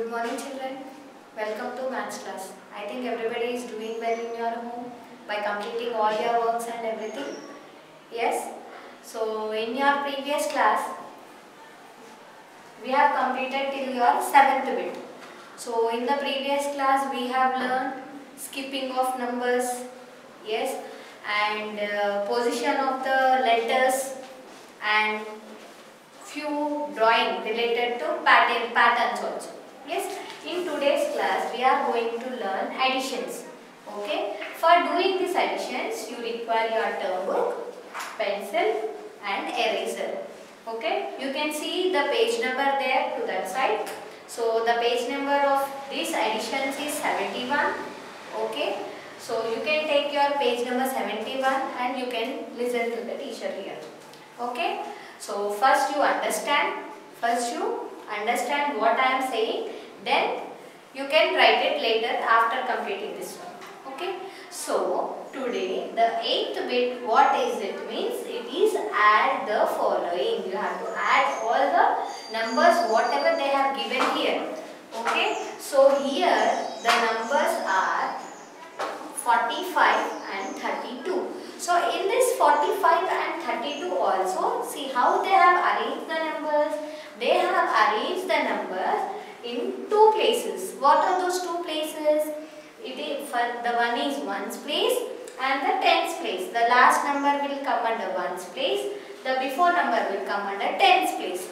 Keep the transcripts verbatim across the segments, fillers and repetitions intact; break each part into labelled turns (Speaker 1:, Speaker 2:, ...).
Speaker 1: Good morning children. Welcome to maths class. I think everybody is doing well in your home by completing all your works and everything. Yes. So in your previous class we have completed till your seventh bit. So in the previous class we have learned skipping of numbers. Yes. And uh, position of the letters and few drawing related to pattern patterns also. Yes, in today's class we are going to learn additions. Okay, for doing these additions you require your term book, pencil and eraser. Okay, you can see the page number there to that side. So the page number of these additions is seventy-one. Okay, so you can take your page number seventy-one and you can listen to the teacher here. Okay, so first you understand, first you understand what I am saying, then you can write it later after completing this one. Okay, so today the eighth bit, what is it means? It is add the following. You have to add all the numbers whatever they have given here. Okay, so here the numbers are forty-five and thirty-two. So in this forty-five and thirty-two also, see how they have arranged the numbers. They have arranged the numbers in two places. What are those two places? It is for the one is ones place and the tens place. The last number will come under ones place. The before number will come under tens place.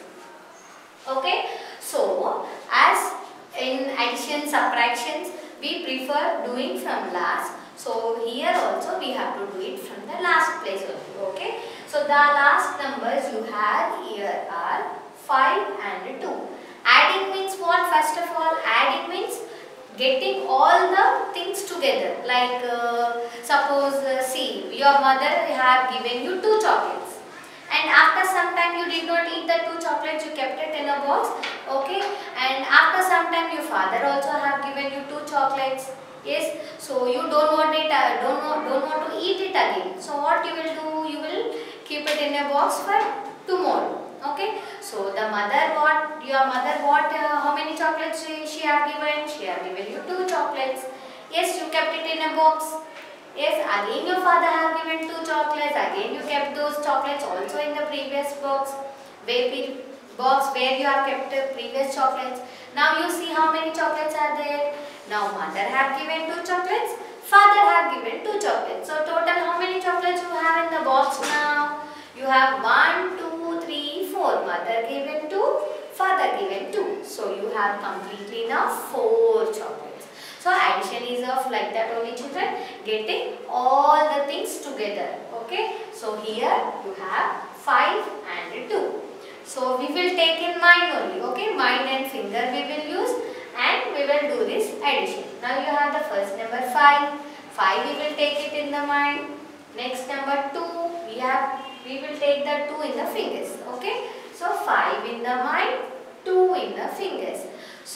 Speaker 1: Okay. So as in addition subtractions, we prefer doing from last. So here also we have to do it from the last place only. Okay. So the last numbers you have here are five and two. Adding means what? First of all, adding means getting all the things together. Like uh, suppose uh, see, your mother have given you two chocolates and after some time you did not eat the two chocolates, you kept it in a box. Okay. And after some time your father also have given you two chocolates. Yes, so you don't want it, uh, don't want, don't want to eat it again. So what you will do? You will keep it in a box for tomorrow. Okay. So the mother what? Your mother what? Uh, how many chocolates she, she have given? She have given you two chocolates. Yes, you kept it in a box. Yes, again your father have given two chocolates. Again you kept those chocolates also in the previous box. Where box where you have kept the previous chocolates. Now you see how many chocolates are there. Now mother have given two chocolates, father have given two chocolates. So total how many chocolates you have in the box now? You have one, two, three, four. Mother given two, father given two. So you have completely now four chocolates. So addition is of like that only children, getting all the things together. Okay. So here you have five and two. So we will take in mind only. Okay. Mind and finger we will use. And we will do this addition. Now you have the first number five. five we will take it in the mind. Next number two. We have we will take the two in the fingers. Okay. So five in the mind. two in the fingers.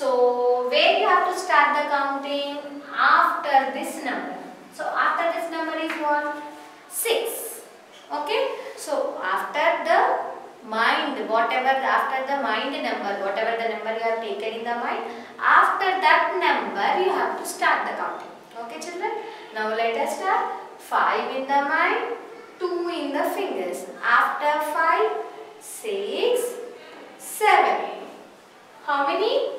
Speaker 1: So where you have to start the counting? After this number. So after this number is what? six. Okay. So after the mind, whatever after the mind number, whatever the number you have taken in the mind, after that number you have to start the counting. Okay children. Now let us start. five in the mind, two in the fingers. After five, six, seven. How many?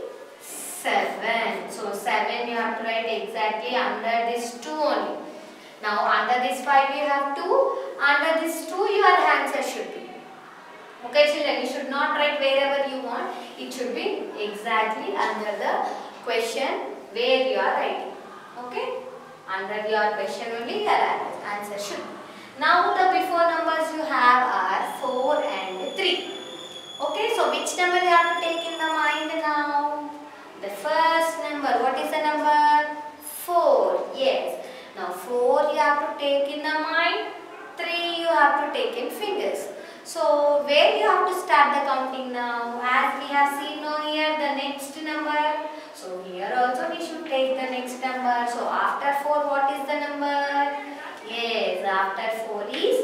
Speaker 1: seven. So seven you have to write exactly under this two only. Now under this five you have two. Under this two your answer should be. Okay children, you should not write wherever you want. It should be exactly under the question where you are writing. Okay. Under your question only your answer should be. Now the before numbers you have are four and three. Okay. So which number you have to take in the mind now? The first number. What is the number? four. Yes. Now four you have to take in the mind. three you have to take in fingers. So where you have to start the counting now? As we have seen now here the next number. So here also we should take the next number. So after four what is the number? Yes, after four is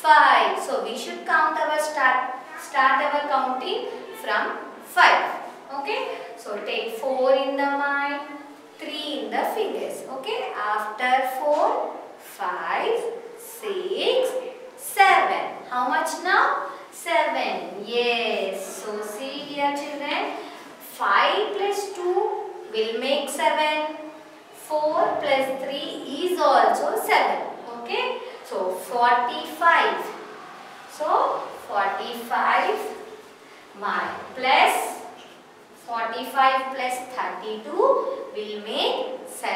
Speaker 1: five. So we should count our start start our counting from five. Okay, so take four in the mind, three in the fingers. Okay, after four, five, six, seven. How much now? seven. Yes. So see here children, five plus two will make seven. four plus three is also seven. Okay, so forty-five. So forty-five my plus forty-five plus thirty-two will make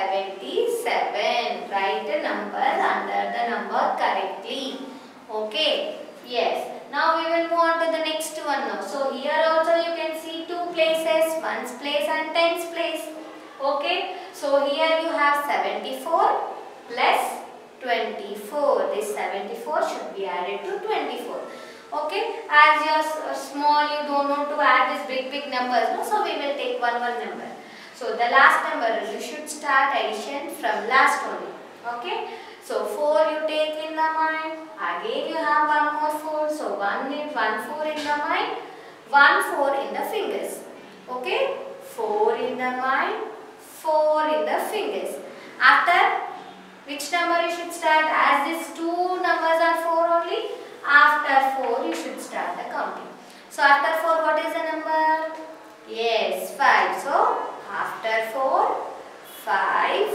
Speaker 1: seventy-seven. Write the numbers under the number correctly. Okay. Yes. Now we will move on to the next one now. So here also you can see two places, ones place and tens place. Okay. So here you have seventy-four plus twenty-four. This seventy-four should be added to twenty-four. Okay, as you're small, you don't know to add these big big numbers, no? So we will take one one number. So the last number, you should start addition from last only. Okay, so four you take in the mind, again you have one more four, so one in one four in the mind, one four in the fingers. Okay, four in the mind, four in the fingers. After which number you should start? As these two numbers are four only, after four you should start the counting. So after four what is the number? Yes, five. So after four, five,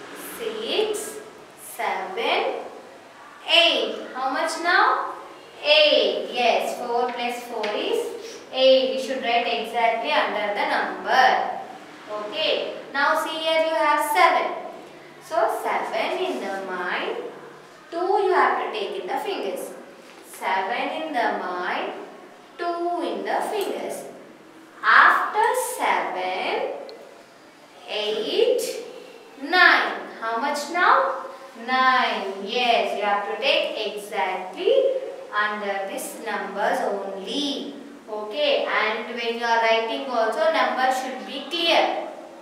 Speaker 1: six, seven, eight. How much now? eight. Yes, four plus four is eight. You should write exactly under the number. Okay. Now see here you have seven. So seven in the mind, two you have to take in the fingers. seven in the mind, two in the fingers. After seven, eight, nine. How much now? nine. Yes, you have to take exactly under these numbers only. Okay, and when you are writing also, number should be clear.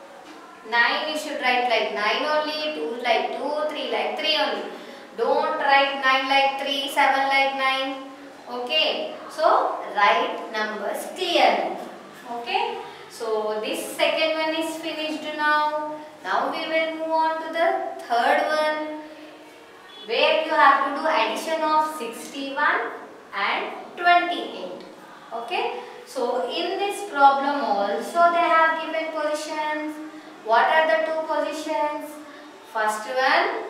Speaker 1: nine you should write like nine only, two like two, three like three only. Don't write nine like three, seven like nine. Okay, so write numbers clearly. Okay, so this second one is finished now. Now we will move on to the third one, where you have to do addition of sixty-one and twenty-eight. Okay, so in this problem also they have given positions. What are the two positions? First one,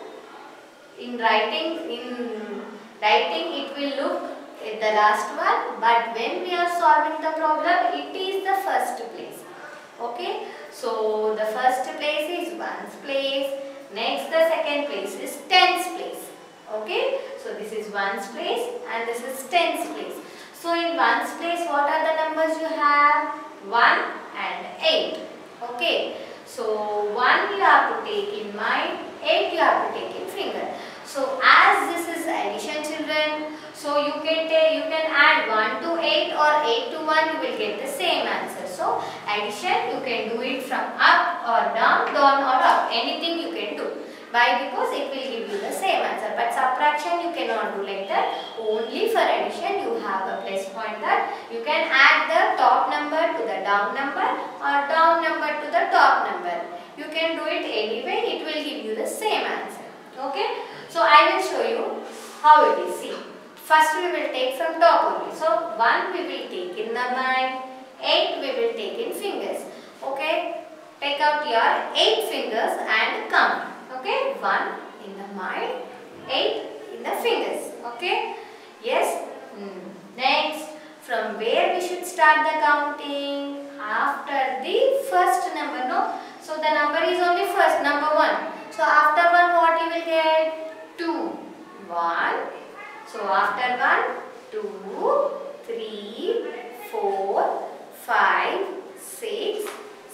Speaker 1: in writing, in writing it will look at the last one, but when we are solving the problem, it is the first place. Okay, so the first place is ones place, next the second place is tens place. Okay, so this is ones place and this is tens place. So in ones place, what are the numbers you have? one and eight. Okay, so one you have to take in mind, eight you have to take in finger. So as this is addition children, so you can take, you can add one to eight or eight to one, you will get the same answer. So addition you can do it from up or down, down or up, anything you can do. Why? Because it will give you the same answer. But subtraction you cannot do like that. Only for addition you have a plus point that you can add the top number to the down number or down number to the top number. You can do it anyway, it will give you the same answer. Okay. So I will show you how it is. See. First we will take from top only. So one we will take in the mind, eight we will take in fingers. Okay. Take out your eight fingers and count. Okay, one in the mind, eight in the fingers. Okay, yes. Mm. Next, from where we should start the counting? After the first number, no? So the number is only first, number one. So after one, what you will get? Two. One. So after one, two, three, four, five, six,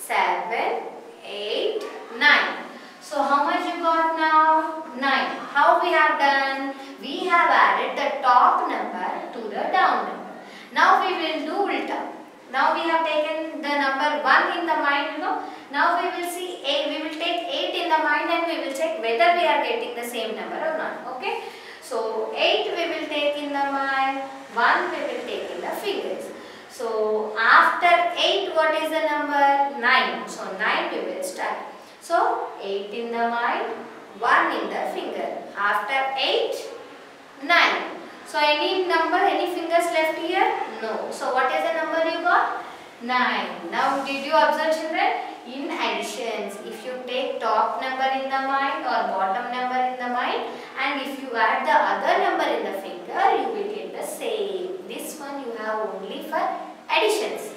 Speaker 1: seven, eight, nine. So how much you got now? nine. How we have done? We have added the top number to the down number. Now we will do ulta. Now we have taken the number one in the mind, you know. Now we will see eight. We will take eight in the mind and we will check whether we are getting the same number or not. Okay. So eight we will take in the mind, one we will take in the fingers. So after eight, what is the number? nine. So nine we will start. So eight in the mind, one in the finger. After eight, nine. So any number, any fingers left here? No. So what is the number you got? nine. Now did you observe, children? In additions, if you take top number in the mind or bottom number in the mind, and if you add the other number in the finger, you will get the same. This one you have only for additions.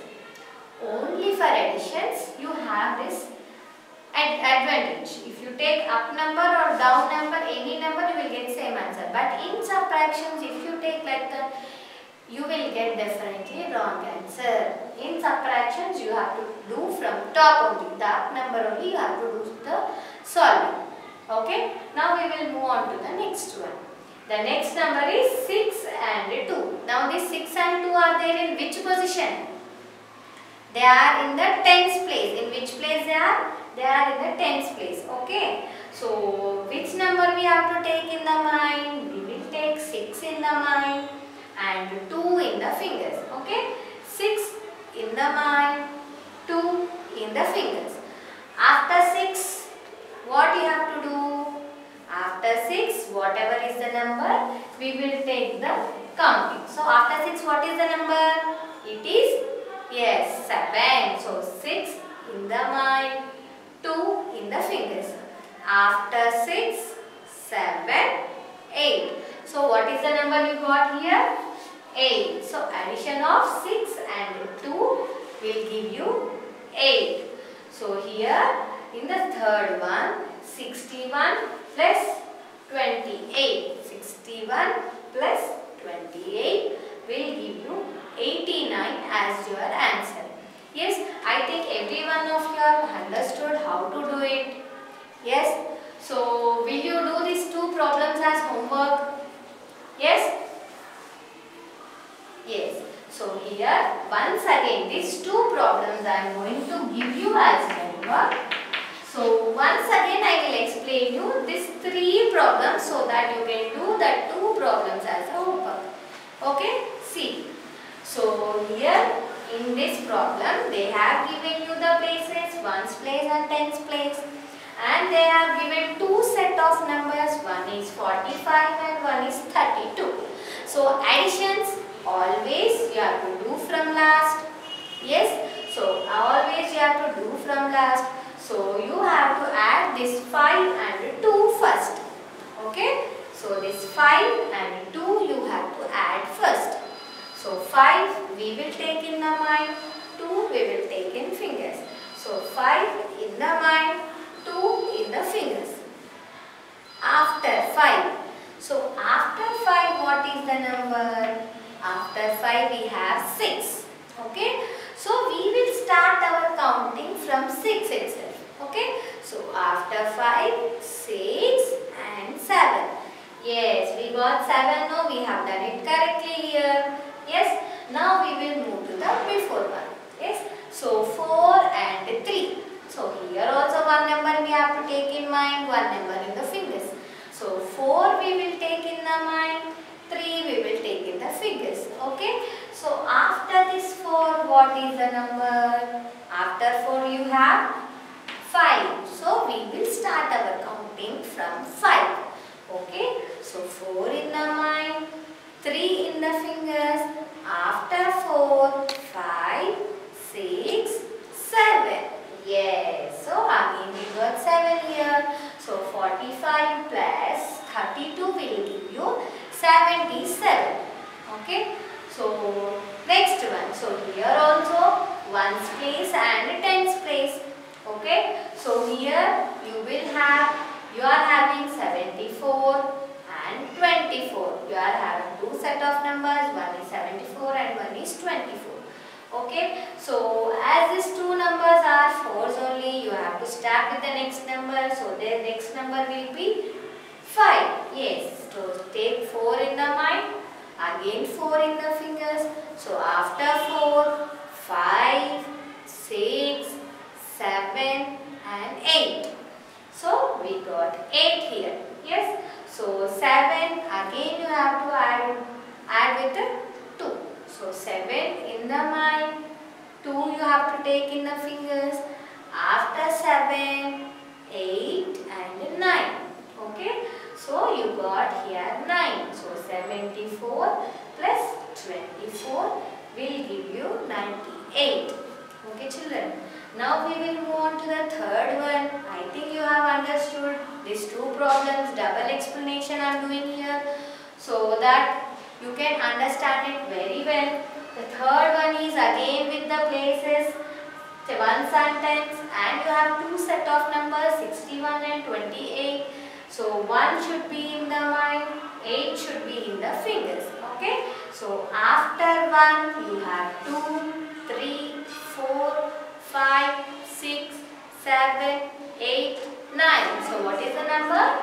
Speaker 1: Only for additions you have this ad advantage. If you take up number or down number, any number, you will get same answer. But in subtractions, if you take like the, you will get definitely wrong answer. In subtractions, you have to do from top only. The up number only you have to do the solving. Okay. Now we will move on to the next one. The next number is six and two. Now this six and two are there in which position? They are in the tens place. In which place they are? They are in the tens place. Okay. So which number we have to take in the mind? We will take six in the mind and two in the fingers. Okay. six in the mind, two in the fingers. After six, what you have to do? After six, whatever is the number, we will take the counting. So after six, what is the number? It is, yes, seven. So six in the mind, two in the fingers. After six, seven, eight. So what is the number you got here? eight. So addition of six and two will give you eight. So here in the third one, sixty-one plus twenty-eight. sixty-one plus twenty-eight will give you eighty-nine as your answer. Yes, I think every one of you have understood how to do it. Yes. So will you do these two problems as homework? Yes. Yes. So here once again these two problems I am going to give you as homework. So once again I will explain you these three problems so that you can do the two problems as a homework. Okay. See. So here in this problem they have given you the places, ones place and tens place, and they have given two set of numbers, one is forty-five and one is thirty-two. So additions always you have to do from last. Yes. So always you have to do from last. So you have to add this five and two first. Okay. So this five and two you have to add first. So five we will take in the mind, two we will take in fingers. So five in the mind, two in the fingers. After five. So after five what is the number? After five we have six. Okay. So we will start our counting from six itself. Okay. So after five, six and seven. Yes, we got seven. No, we have done it correctly here. Yes. Now we will move to the before one. Yes. So four and three. So here also one number we have to take in mind, one number in the fingers. So four we will take in the mind, three we will take in the fingers. Okay. So after this four, what is the number? After four you have five. So we will start our counting from five. Okay. So four in the mind, three in the fingers. After four, five, six, seven. Yes. So again we got seven here. So forty-five plus thirty-two will give you seventy-seven. Okay. So next one. So here also ones place and tens place. Okay. So here you will have, you are having seventy-four and twenty-four. You are having two set of numbers, one is seventy-four and one is twenty-four. Okay. So as these two numbers are fours only, you have to start with the next number. So the next number will be five. Yes. So take four in the mind, again four in the fingers. So after four, five, six, seven and eight. So we got eight here. Yes. So seven again you have to add, add with the two. So seven in the mind. have to take in the fingers after seven, eight and nine. Okay. So you got here nine. So seventy-four plus twenty-four will give you ninety-eight. Okay children. Now we will move on to the third one. I think you have understood these two problems, double explanation I am doing here, so that you can understand it very well. The third one is again with the places, one sentence, and you have two set of numbers sixty-one and twenty-eight. So one should be in the mind, eight should be in the fingers. Okay. So after one you have two, three, four, five, six, seven, eight, nine. So what is the number?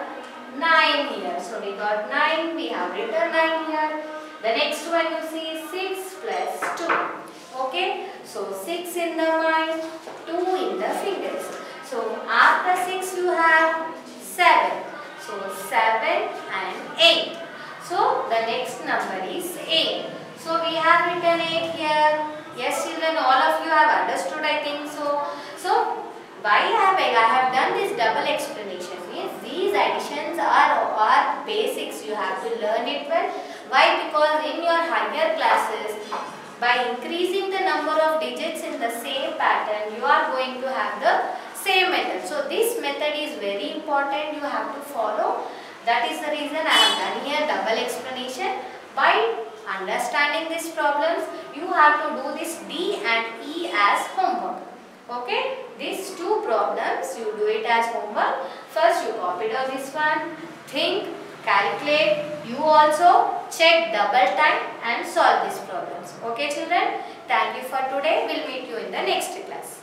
Speaker 1: nine here. So we got nine, we have written nine here. The next one you see is six plus two. Okay. So six in the mind, two in the fingers. So after six you have seven. So seven and eight. So the next number is eight. So we have written eight here. Yes children, all of you have understood, I think so. So why have I, I have done this double explanation means these additions are, are basics, you have to learn it well. Why? Because in your higher classes, by increasing the number of digits in the same pattern, you are going to have the same method. So this method is very important, you have to follow. That is the reason I have done here double explanation. By understanding these problems, you have to do this D and E as homework. Okay, these two problems you do it as homework. First you copy down this one, think, calculate, you also check double time and solve these problems. Okay children, thank you for today. We'll meet you in the next class.